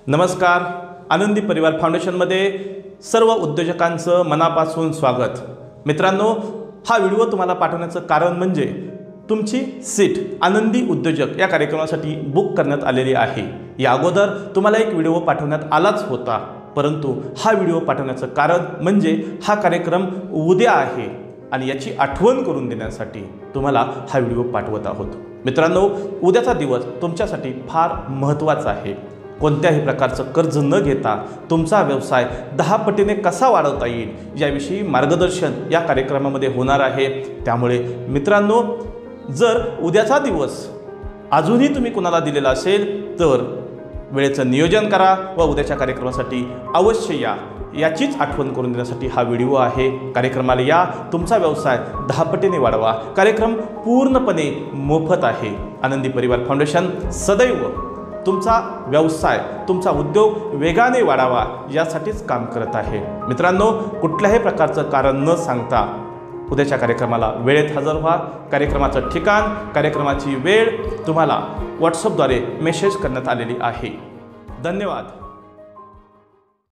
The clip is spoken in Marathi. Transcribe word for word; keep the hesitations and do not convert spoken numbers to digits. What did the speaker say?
नमस्कार. आनंदी परिवार फाउंडेशनमध्ये सर्व उद्योजकांचं मनापासून स्वागत. मित्रांनो, हा व्हिडिओ तुम्हाला पाठवण्याचं कारण म्हणजे तुमची सीट आनंदी उद्योजक या कार्यक्रमासाठी बुक करण्यात आलेली आहे. या अगोदर तुम्हाला एक व्हिडिओ पाठवण्यात आलाच होता, परंतु हा व्हिडिओ पाठवण्याचं कारण म्हणजे हा कार्यक्रम उद्या आहे आणि याची आठवण करून देण्यासाठी तुम्हाला हा व्हिडिओ पाठवत आहोत. मित्रांनो, उद्याचा दिवस तुमच्यासाठी फार महत्त्वाचा आहे. कोणत्याही प्रकारचं कर्ज न घेता तुमचा व्यवसाय दहा पटीने कसा वाढवता येईल याविषयी मार्गदर्शन या कार्यक्रमामध्ये होणार आहे. त्यामुळे मित्रांनो, जर उद्याचा दिवस अजूनही तुम्ही कोणाला दिलेला असेल तर वेळेचं नियोजन करा व उद्याच्या कार्यक्रमासाठी अवश्य या. याचीच आठवण करून देण्यासाठी हा व्हिडिओ आहे. कार्यक्रमाला या, तुमचा व्यवसाय दहा पटीने वाढवा. कार्यक्रम पूर्णपणे मोफत आहे. आनंदी परिवार फाउंडेशन सदैव तुमचा व्यवसाय, तुमचा उद्योग वेगाने वाढावा यासाठीच काम करत आहे. मित्रांनो, कुठल्याही प्रकारचं कारण न सांगता उद्याच्या कार्यक्रमाला वेळेत हजर व्हा. कार्यक्रमाचं ठिकाण, कार्यक्रमाची वेळ तुम्हाला व्हॉट्सअपद्वारे मेसेज करण्यात आलेली आहे. धन्यवाद.